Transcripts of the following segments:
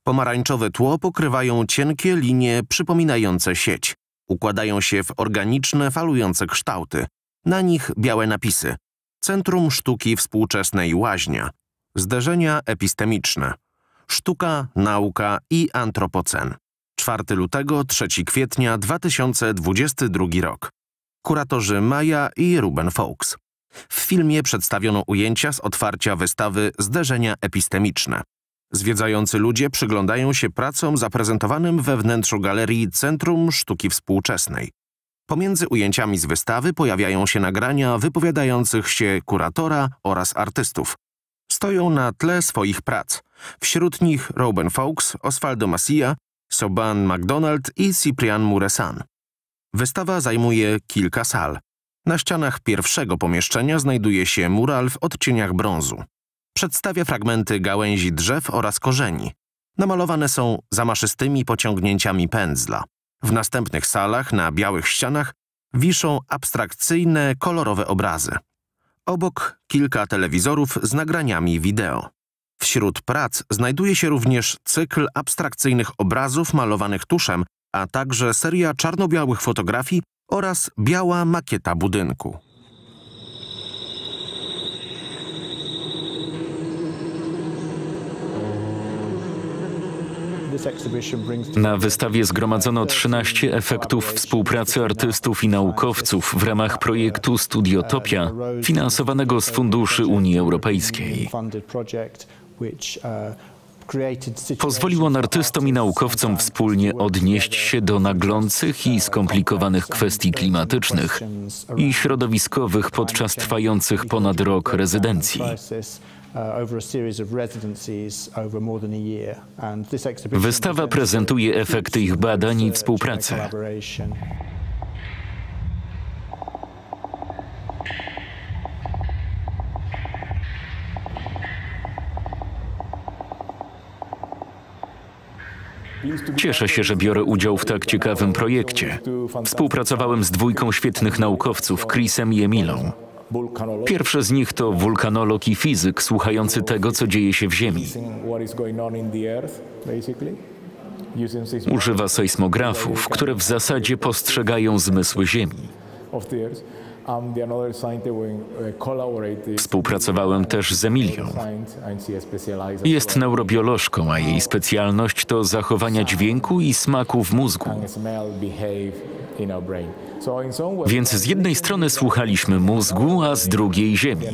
Pomarańczowe tło pokrywają cienkie linie przypominające sieć. Układają się w organiczne, falujące kształty. Na nich białe napisy. Centrum Sztuki Współczesnej Łaźnia. Zderzenia epistemiczne. Sztuka, nauka i antropocen. 4 lutego, 3 kwietnia 2022 rok. Kuratorzy Maja i Ruben Foulkes. W filmie przedstawiono ujęcia z otwarcia wystawy Zderzenia epistemiczne. Zwiedzający ludzie przyglądają się pracom zaprezentowanym we wnętrzu galerii Centrum Sztuki Współczesnej. Pomiędzy ujęciami z wystawy pojawiają się nagrania wypowiadających się kuratora oraz artystów. Stoją na tle swoich prac. Wśród nich Ruben Foulkes, Osvaldo Masia, Soban McDonald i Cyprian Muresan. Wystawa zajmuje kilka sal. Na ścianach pierwszego pomieszczenia znajduje się mural w odcieniach brązu. Przedstawia fragmenty gałęzi drzew oraz korzeni. Namalowane są zamaszystymi pociągnięciami pędzla. W następnych salach na białych ścianach wiszą abstrakcyjne, kolorowe obrazy. Obok kilka telewizorów z nagraniami wideo. Wśród prac znajduje się również cykl abstrakcyjnych obrazów malowanych tuszem, a także seria czarno-białych fotografii oraz biała makieta budynku. Na wystawie zgromadzono 13 efektów współpracy artystów i naukowców w ramach projektu Studiotopia, finansowanego z funduszy Unii Europejskiej. Pozwolił on artystom i naukowcom wspólnie odnieść się do naglących i skomplikowanych kwestii klimatycznych i środowiskowych podczas trwających ponad rok rezydencji. Wystawa prezentuje efekty ich badań i współpracy. Cieszę się, że biorę udział w tak ciekawym projekcie. Współpracowałem z dwójką świetnych naukowców, Chrisem i Emilą. Pierwszy z nich to wulkanolog i fizyk słuchający tego, co dzieje się w Ziemi. Używa sejsmografów, które w zasadzie postrzegają zmysły Ziemi. Współpracowałem też z Emilią. Jest neurobiolożką, a jej specjalność to zachowania dźwięku i smaku w mózgu. Więc z jednej strony słuchaliśmy mózgu, a z drugiej Ziemi.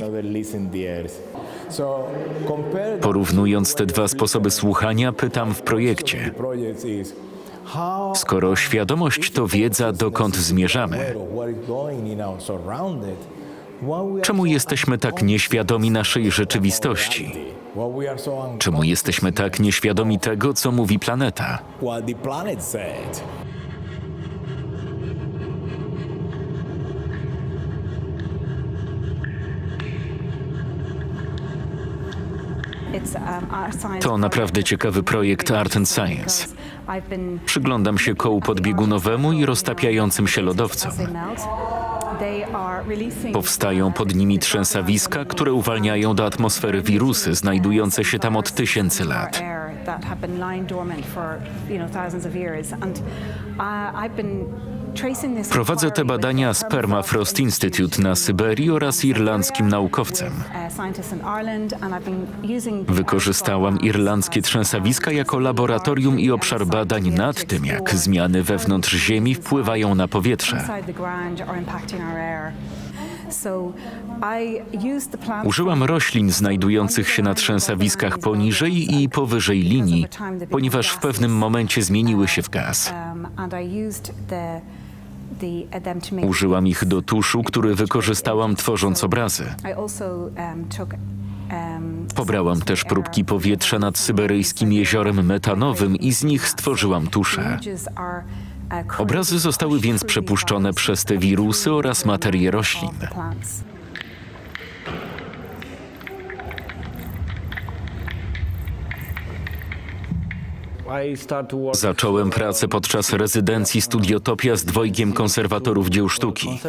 Porównując te dwa sposoby słuchania, pytam w projekcie: skoro świadomość to wiedza, dokąd zmierzamy, czemu jesteśmy tak nieświadomi naszej rzeczywistości? Czemu jesteśmy tak nieświadomi tego, co mówi planeta? To naprawdę ciekawy projekt Art and Science. Przyglądam się kołu podbiegunowemu i roztapiającym się lodowcom. Powstają pod nimi trzęsawiska, które uwalniają do atmosfery wirusy znajdujące się tam od tysięcy lat. Prowadzę te badania z Permafrost Institute na Syberii oraz irlandzkim naukowcem. Wykorzystałam irlandzkie trzęsawiska jako laboratorium i obszar badań nad tym, jak zmiany wewnątrz Ziemi wpływają na powietrze. Użyłam roślin znajdujących się na trzęsawiskach poniżej i powyżej linii, ponieważ w pewnym momencie zmieniły się w gaz. Użyłam ich do tuszu, który wykorzystałam tworząc obrazy. Pobrałam też próbki powietrza nad syberyjskim jeziorem metanowym i z nich stworzyłam tusze. Obrazy zostały więc przepuszczone przez te wirusy oraz materię roślin. Zacząłem pracę podczas rezydencji Studiotopia z dwojgiem konserwatorów dzieł sztuki.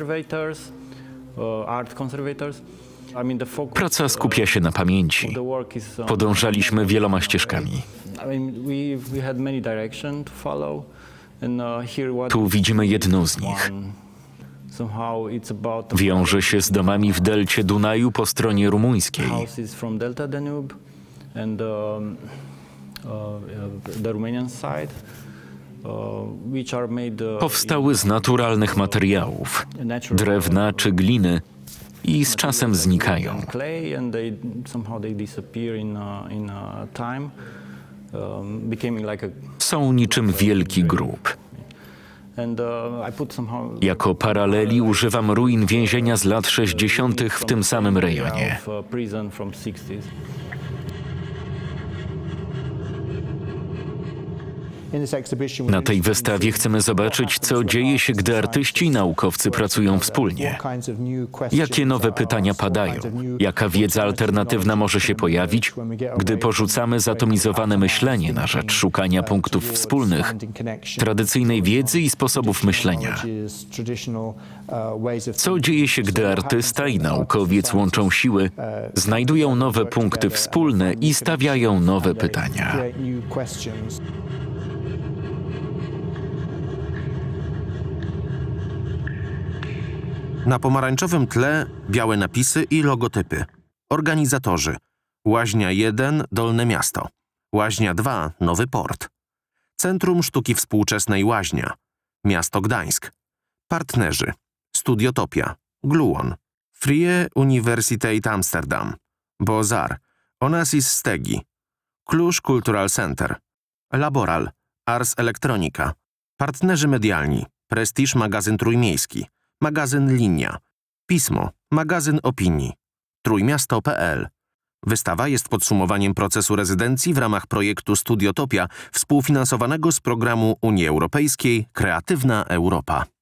Praca skupia się na pamięci. Podążaliśmy wieloma ścieżkami. Tu widzimy jedną z nich. Wiąże się z domami w delcie Dunaju po stronie rumuńskiej. Powstały z naturalnych materiałów, drewna czy gliny, i z czasem znikają. Są niczym wielki grób. Jako paraleli używam ruin więzienia z lat 60. w tym samym rejonie. Na tej wystawie chcemy zobaczyć, co dzieje się, gdy artyści i naukowcy pracują wspólnie. Jakie nowe pytania padają? Jaka wiedza alternatywna może się pojawić, gdy porzucamy zatomizowane myślenie na rzecz szukania punktów wspólnych, tradycyjnej wiedzy i sposobów myślenia? Co dzieje się, gdy artysta i naukowiec łączą siły, znajdują nowe punkty wspólne i stawiają nowe pytania? Na pomarańczowym tle białe napisy i logotypy. Organizatorzy. Łaźnia 1 – Dolne Miasto. Łaźnia 2 – Nowy Port. Centrum Sztuki Współczesnej Łaźnia. Miasto Gdańsk. Partnerzy. Studiotopia. Gluon. Vrije Universiteit Amsterdam. Beaux-Arts. Onassis Stegi. Cluj Cultural Center. Laboral. Ars Electronica. Partnerzy medialni. Prestiż Magazyn Trójmiejski. Magazyn Linia. Pismo. Magazyn Opinii. Trójmiasto.pl. Wystawa jest podsumowaniem procesu rezydencji w ramach projektu Studiotopia, współfinansowanego z programu Unii Europejskiej Kreatywna Europa.